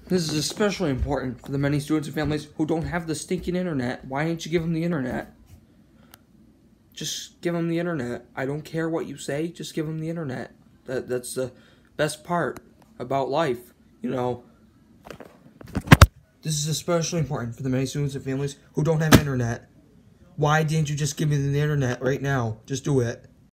This is especially important for the many students and families who don't have the stinking internet. Why didn't you give them the internet? Just give them the internet. I don't care what you say, just give them the internet. That's the best part about life, you know. This is especially important for the many students and families who don't have internet. Why didn't you just give me the internet right now? Just do it.